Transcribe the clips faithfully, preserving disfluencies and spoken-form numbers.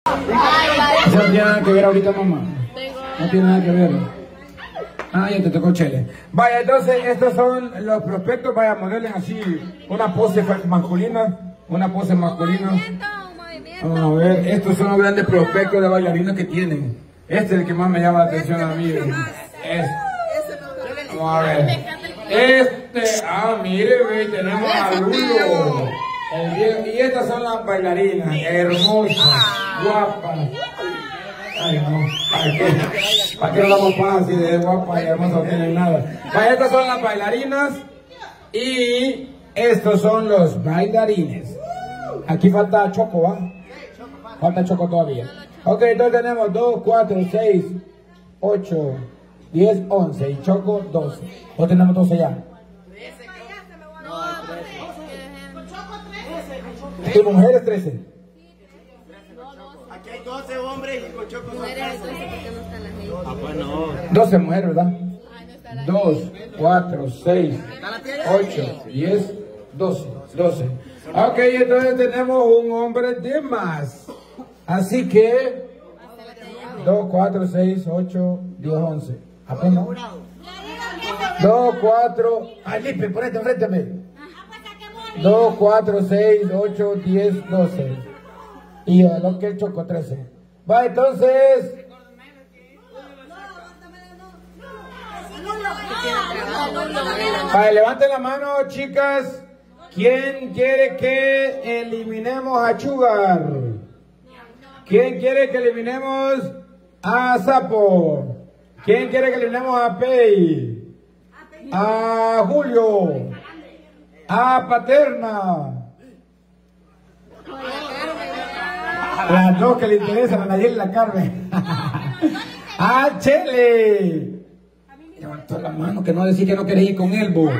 Eso no tiene nada que ver ahorita, mamá. No tiene nada que ver. Ah, ya te tocó chele. Vaya, entonces estos son los prospectos. Vaya, modelen así una pose masculina. Una pose masculina. Vamos a ver, estos son los grandes prospectos de bailarinas que tienen. Este es el que más me llama la atención a mí. Este. Vamos a ver. Este, ah, mire, ve, tenemos a Lulo. Y estas son las bailarinas, hermosas, guapas. Ay, no, ¿para qué? ¿Para qué no damos paz si de guapa y hermosa no tienen nada? Vaya, estas son las bailarinas y estos son los bailarines. Aquí falta Choco, ¿va? Falta Choco todavía. Ok, entonces tenemos dos, cuatro, seis, ocho, diez, once y Choco doce. ¿O tenemos doce ya? ¿Y mujeres trece? Aquí hay doce hombres y con Choco mujeres hay doce porque no están las leyes. Ah, pues no. doce mujeres, ¿verdad? dos, cuatro, seis, ocho, diez, doce. doce. Ok, entonces tenemos un hombre de más. Así que dos, cuatro, seis, ocho, diez, once. Apenas. dos, cuatro. Ay, Lipe, ponete, enfréntame. dos, cuatro, seis, ocho, diez, doce. Y a lo que he Choco trece. Va, entonces. Vale, levanten la mano, chicas. ¿Quién quiere que eliminemos a Sugar? ¿Quién quiere que eliminemos a Sapo? ¿Quién quiere que eliminemos a Pei? A Julio. A Paterna. Las dos que le interesan a Nayel y la Carmen. A Chele. Levantó la mano, que no decís que no querés ir con él, vos.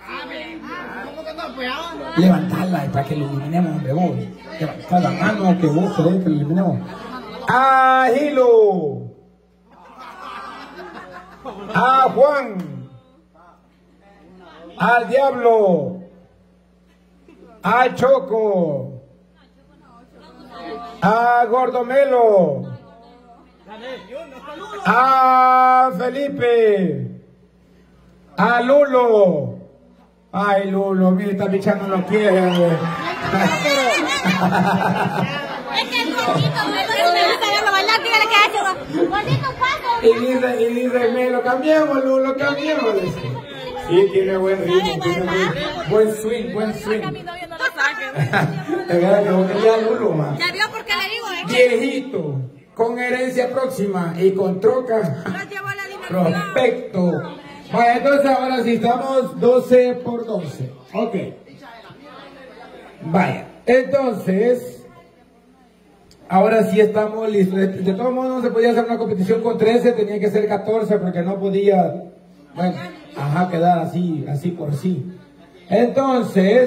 Levantala para que lo eliminemos, hombre, vos. Levantá la mano que vos querés que lo eliminemos. A Hilo. A Juan. Al Diablo. A Choco. A Gordomelo. A Felipe. A Lulo. Ay, Lulo, mira, está pichando los pies. Es que el gordito no le gusta verlo bailar, dígale que hace. Gordito, paso. Y dice, y dice, me lo cambiamos, Lulo, cambiamos. Sí, tiene buen ritmo, tiene buen, buen swing, buen swing. A mi novio no lo saque. Es verdad que vos querías Lulo, man. ¿Ya vio por qué le digo? Es que Viejito, con herencia próxima y con troca. no llevó la dimensión. Prospecto. Bueno, entonces ahora sí estamos doce por doce. Ok. Vaya. Entonces, ahora sí estamos listos. De, de todos modos no se podía hacer una competición con trece, tenía que ser catorce porque no podía, bueno, ajá, quedar así, así por sí. Entonces,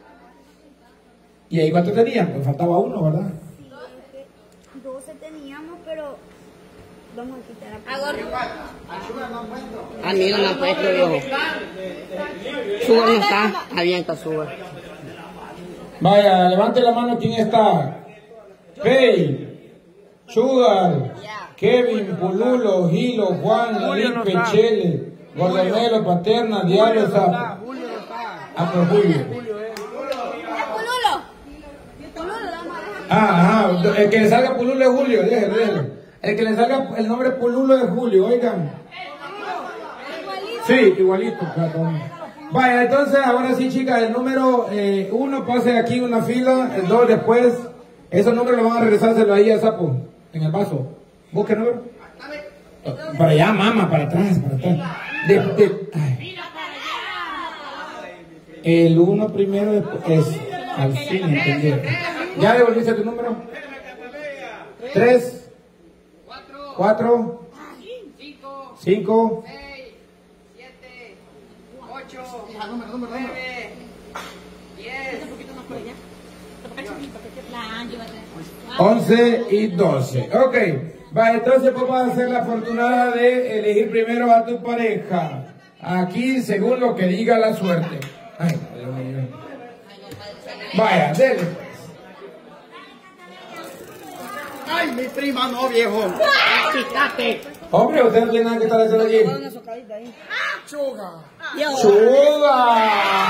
¿y ahí cuánto tenían? Pues faltaba uno, ¿verdad? doce teníamos, pero vamos a quitar a A mí no me ha puesto, viejo. Suba no está. Avienta, suba. Vaya, levante la mano quien está. Pei, Sugar, Kevin, Pululo, Hilo, Juan, Lipe, Chele, Gordomelo, Paterna, Diablo, Sapo. Ah, por Julio. ¿Es Pululo? Pululo, vamos a dejar. Ah, ajá, el que le salga Pululo es Julio, déjelo, déjelo. El que le salga el nombre Pululo es Julio, oigan. Sí, igualito, perdón. Vaya, entonces, ahora sí, chicas, el número eh, uno pase aquí una fila, el dos después. Esos números los van a regresárselo ahí a Sapo, en el vaso. ¿Busque el número? Para allá, mamá, para atrás, para atrás. De, de, ay. El uno primero es al fin, ¿entendieron? ¿Ya devolviste tu número? Tres, cuatro, cinco, once y doce. Ok, va, entonces vamos a hacer la afortunada de elegir primero a tu pareja. Aquí, según lo que diga la suerte. Ay, Dios mío. Vaya, dele pues. Ay, mi prima no, viejo. Quítate. Hombre, usted no tiene nada que estar haciendo aquí. Chuga. ¡Chuga!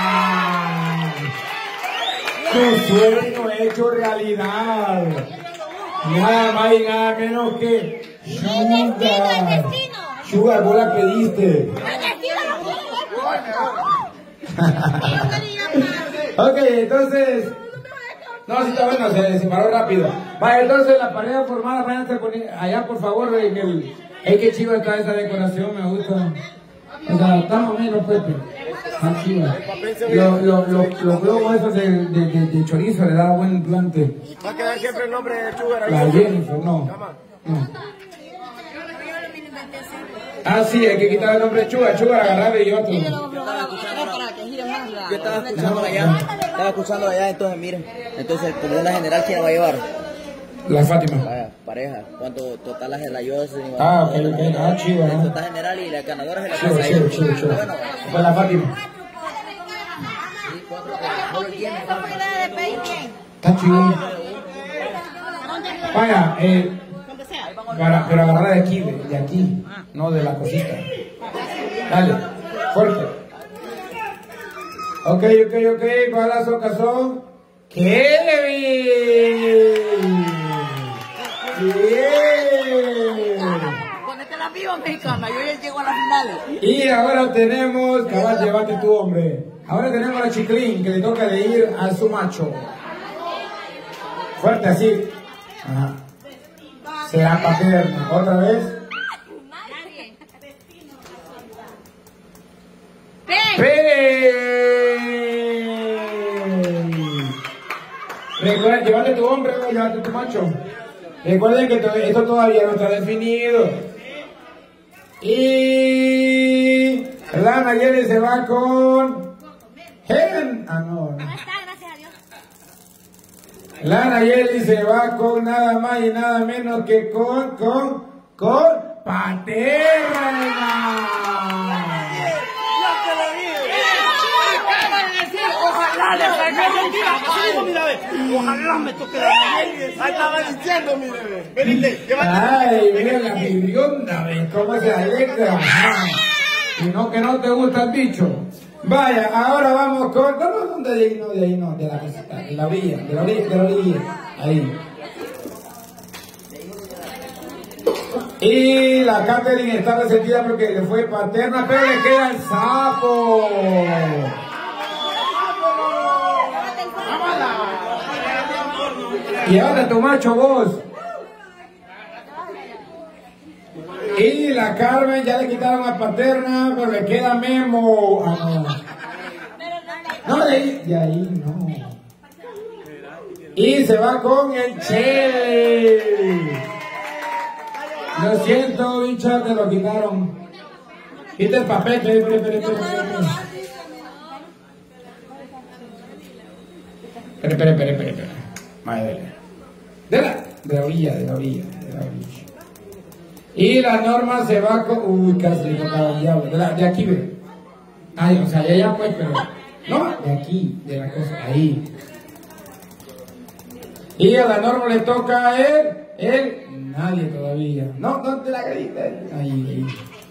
Tu sueño hecho realidad. Nada más y nada menos que Sugar. Sugar, vos la pediste. Ok, entonces. No, sí está bueno, se separó rápido. Vaya, entonces la pareja formada, váyanse allá por favor. En el, es que chiva está esa decoración, me gusta. O sea, está más o menos, Pepe. Está chiva. Los lo, lo, lo globos esos de, de, de, de chorizo le da buen plante. Va a quedar siempre el nombre de Sugar ahí. La Jennifer, no. no. Ah, sí, hay que quitar el nombre de Sugar, Sugar, agarrarle y otro. Yo estaba escuchando allá, estaba escuchando allá, entonces miren, entonces como una general, ¿quién la va a llevar? La Fátima. Vaya, pareja, ¿cuánto total la la yo? Ah, ok, ok, ah, chiva. El total general y la ganadora se la Chiva, pasa chiva, ahí. chiva, chiva. Bueno, fue la Fátima. Está chivo. Vaya, eh, para, pero agarrarla de aquí, de, de aquí, no de la cosita. Dale, fuerte. Ok, ok, ok, para las ocas son Kevin. Bien. Ponete la viva mexicana, yo ya llego a las finales. Y ahora tenemos, cabal, llévate tu hombre. Ahora tenemos a Chiclín, que le toca de ir a su macho. Fuerte así. Ajá. Será paterna. Otra vez. Recuerden, llévate tu hombre o llévate tu macho. Recuerden que esto todavía no está definido. Y la Nayeli se va con Helen. Ah, no. ¿Dónde está? Gracias a Dios. La Nayeli se va con nada más y nada menos que con, con, con Paterna. Ojalá le salga mira, ojalá me toque la Nayeli. Ahí estaba diciendo, mire. Venite, llévate. Ay, mira la pirionda, ¿ves cómo se alegra? Y no que no te gusta el bicho. Vaya, ahora vamos con... No, no, no, de ahí no, de ahí no, de la casita, de la orilla, de la orilla, de la orilla. Ahí. Y la Catherine está resentida porque le fue Paterna, pero le queda el sapo. Llévate tu macho vos. Y la Carmen ya le quitaron a Paterna, pero le queda Memo. Ah, no. No, de ahí, de ahí no. Y se va con el Che. Lo siento, bicha, te lo quitaron. Quita el papel, espera, espera, espera, espera. Espera, espera, espera, espera, espera. Madre. De la, de la orilla, de la orilla, de la orilla. Y la Norma se va con... Uy, casi le tocaba el diablo. De, la, de aquí, ve. Ay, o sea, ya, ya, pues, pero... No, de aquí, de la cosa, ahí. Y a la Norma le toca a él, él, nadie todavía. No, no te la grites. Ahí, ahí.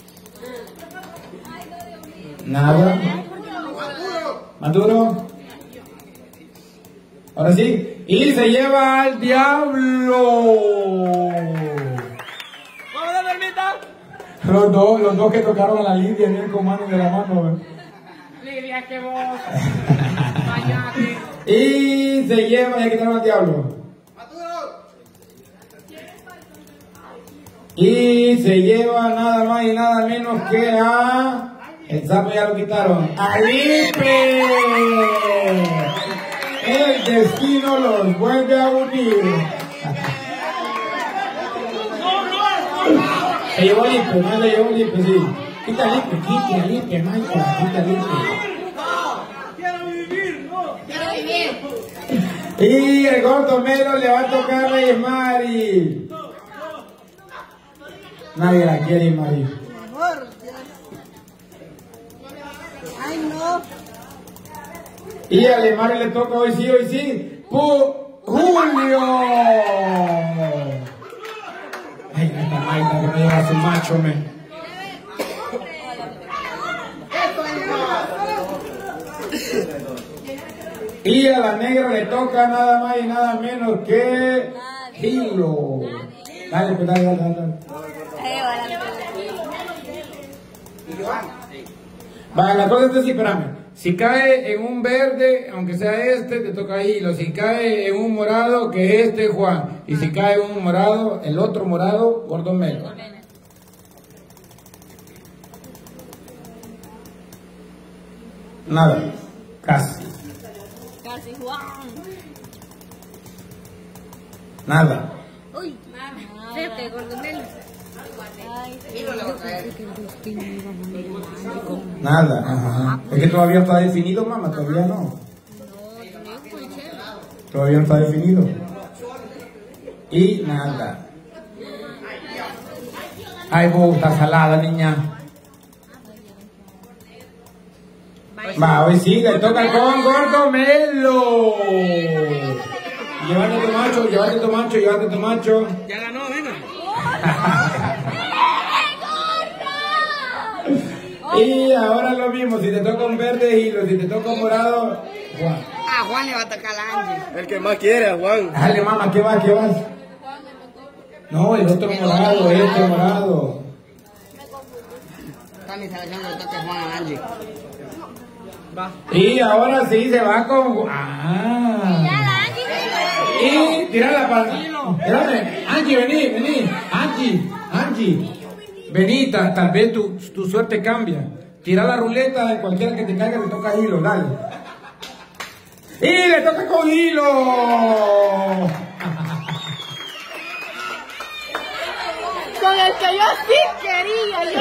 Nada. Maduro. Ahora sí. Y se lleva al diablo. Los dos, los dos que tocaron a la Lidia bien con mano de la mano. Lidia, que vos. Y se lleva, ya quitaron al diablo. Y se lleva nada más y nada menos que a... El sapo ya lo quitaron. ¡Alipe! El destino los vuelve a unir. Se llevó Lipe, no le llevó Lipe, sí. Quita Lipe, quita Lipe, Michael, quita Lipe. Quiero vivir, no. Quiero vivir. Y el gordo Melo le va a tocar a Reyes Mari. Nadie la quiere, Mari. Ay, no. Y a Lemari le toca hoy sí, hoy sí. ¡Pu Julio! Ay, esta Maida que no lleva a su macho, me. Y a la negra le toca nada más y nada menos que Hilo. Dale, pues dale, dale, dale. Vale, la cosa es así, espérame. Si cae en un verde, aunque sea este, te toca Hilo. Si cae en un morado, que este, Juan. Y si cae en un morado, el otro morado, Gordo Melo. Nada, casi. Casi, Juan. Nada. Uy, cerca, Gordomelo. Nada, ajá. Es que todavía está definido, mamá, todavía no. Todavía no está definido. Y nada. Ay, vos, está salada, niña. Va, hoy sí, le toca con Gordomelo. Llévate tu macho, llévate tu macho, llévate tu macho. Ya ganó, venga. Y ahora lo mismo, si te toca un verde Hilo, si te toca un morado, Juan. Ah, Juan le va a tocar a Angie. El que más quiere, a Juan. Dale, mamá, ¿qué vas? ¿Qué vas? No, el otro morado, el otro morado. Está mi selección le toca a Juan a Angie. Va. Y ahora sí se va con... Ah. Y tira la palma. Espérame, Angie, vení, vení. Angie, Angie. Vení, tal, tal vez tu, tu suerte cambia. Tira la ruleta de cualquiera que te caiga, le toca Hilo, dale. ¡Y le toca con Hilo! Con el que yo sí quería. Yo